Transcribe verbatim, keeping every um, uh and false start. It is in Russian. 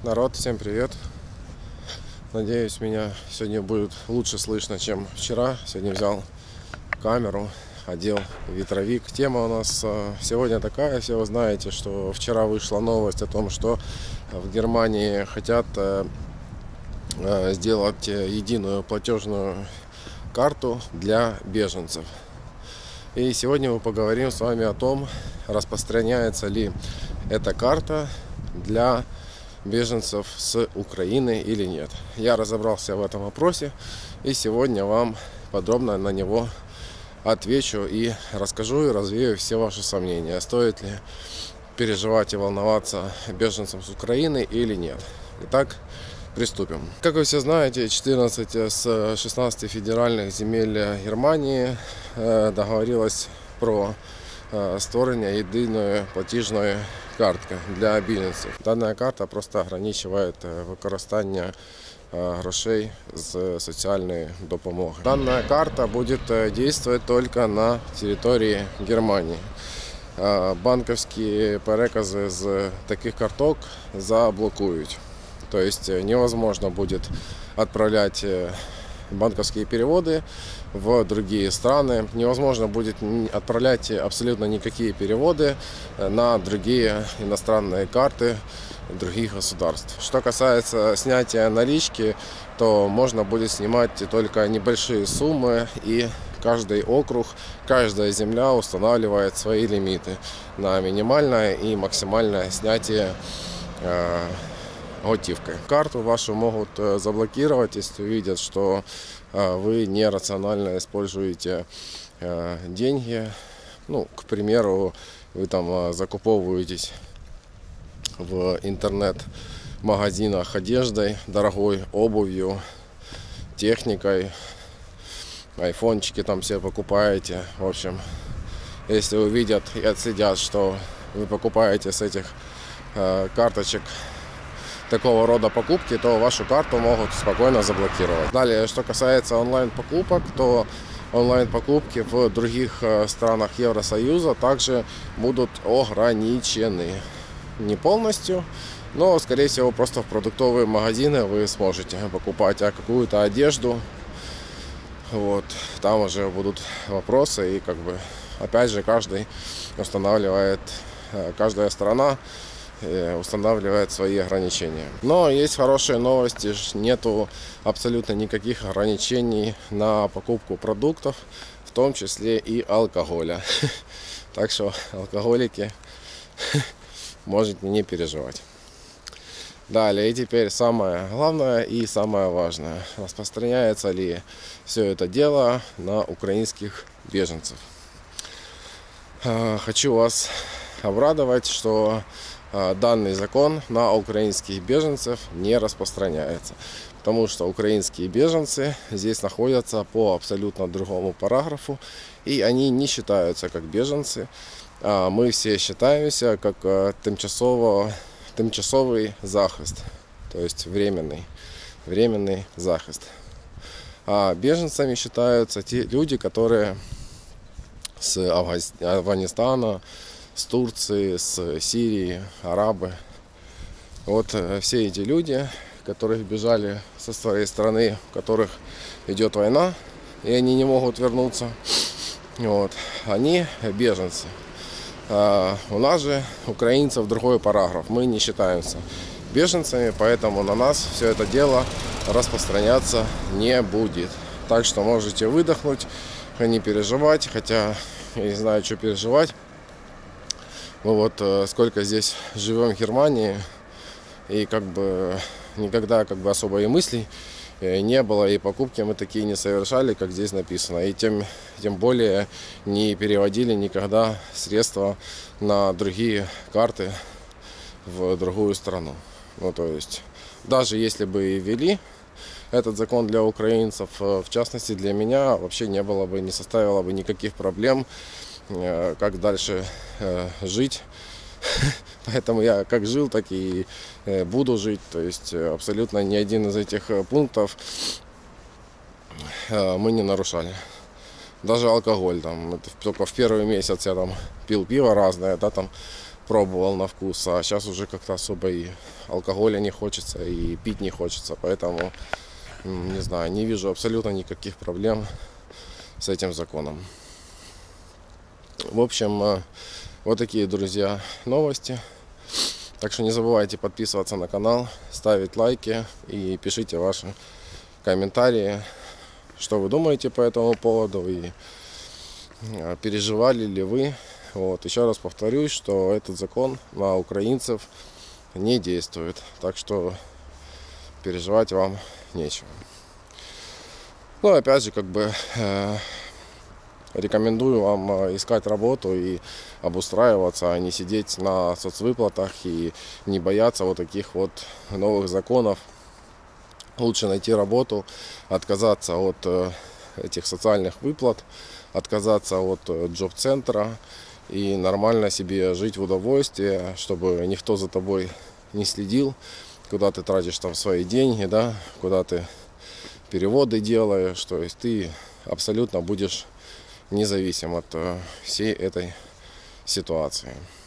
Народ, всем привет! Надеюсь, меня сегодня будет лучше слышно, чем вчера. Сегодня взял камеру, одел ветровик. Тема у нас сегодня такая. Все вы знаете, что вчера вышла новость о том, что в Германии хотят сделать единую платежную карту для беженцев. И сегодня мы поговорим с вами о том, распространяется ли эта карта для беженцев с Украины или нет. Я разобрался в этом вопросе и сегодня вам подробно на него отвечу и расскажу и развею все ваши сомнения. Стоит ли переживать и волноваться беженцам с Украины или нет. Итак, приступим. Как вы все знаете, четырнадцать с шестнадцати федеральных земель Германии договорилось про створення єдиної платіжної картки для біженців. Дана карта просто ограничує використання грошей з соціальної допомоги. Дана карта буде діяти тільки на території Германії. Банківські перекази з таких карток заблокують. То есть невозможно будет отправлять банковские переводы в другие страны. Невозможно будет отправлять абсолютно никакие переводы на другие иностранные карты других государств. Что касается снятия налички, то можно будет снимать только небольшие суммы, и каждый округ, каждая земля устанавливает свои лимиты на минимальное и максимальное снятие готовкой. Карту вашу могут заблокировать, если увидят, что вы нерационально используете деньги. Ну, к примеру, вы там закуповываетесь в интернет-магазинах одеждой, дорогой обувью, техникой, айфончики там все покупаете. В общем, если увидят и отследят, что вы покупаете с этих карточек такого рода покупки, то вашу карту могут спокойно заблокировать. Далее, что касается онлайн-покупок, то онлайн-покупки в других странах Евросоюза также будут ограничены. Не полностью, но, скорее всего, просто в продуктовые магазины вы сможете покупать а какую-то одежду. Вот. Там уже будут вопросы, и как бы опять же каждый устанавливает, каждая страна устанавливает свои ограничения. Но есть хорошие новости, нету абсолютно никаких ограничений на покупку продуктов, в том числе и алкоголя. Так что алкоголики можете не переживать. Далее, и теперь самое главное и самое важное. Распространяется ли все это дело на украинских беженцев? Хочу вас обрадовать, что данный закон на украинских беженцев не распространяется, потому что украинские беженцы здесь находятся по абсолютно другому параграфу, и они не считаются как беженцы, а мы все считаемся как тимчасово, тимчасовый захист, то есть временный, временный захист. А беженцами считаются те люди, которые с Афганистана, с Турции, с Сирии, арабы. Вот все эти люди, которые бежали со своей страны, в которых идет война, и они не могут вернуться, вот, они беженцы. А у нас же, украинцев, другой параграф. Мы не считаемся беженцами, поэтому на нас все это дело распространяться не будет. Так что можете выдохнуть, не переживать, хотя я не знаю, что переживать. Мы вот сколько здесь живем в Германии, и как бы никогда как бы особо и мыслей не было, и покупки мы такие не совершали, как здесь написано, и тем, тем более не переводили никогда средства на другие карты в другую страну. Ну, то есть, даже если бы и ввели этот закон для украинцев, в частности для меня, вообще не было бы, не составило бы никаких проблем, как дальше жить. Поэтому я как жил, так и буду жить. То есть абсолютно ни один из этих пунктов мы не нарушали. Даже алкоголь. Там, только в первый месяц я там пил пиво разное, да, там пробовал на вкус, а сейчас уже как-то особо и алкоголя не хочется, и пить не хочется, поэтому, не знаю, не вижу абсолютно никаких проблем с этим законом. В общем, вот такие, друзья, новости. Так что не забывайте подписываться на канал, ставить лайки и пишите ваши комментарии, что вы думаете по этому поводу и переживали ли вы. Вот. Еще раз повторюсь, что этот закон на украинцев не действует, так что переживать вам нечего. Ну, опять же, как бы э, рекомендую вам искать работу и обустраиваться, а не сидеть на соцвыплатах и не бояться вот таких вот новых законов. Лучше найти работу, отказаться от э, этих социальных выплат, отказаться от э, джоб-центра и нормально себе жить в удовольствие, чтобы никто за тобой не следил, куда ты тратишь там свои деньги, да, куда ты переводы делаешь, то есть ты абсолютно будешь независим от всей этой ситуации.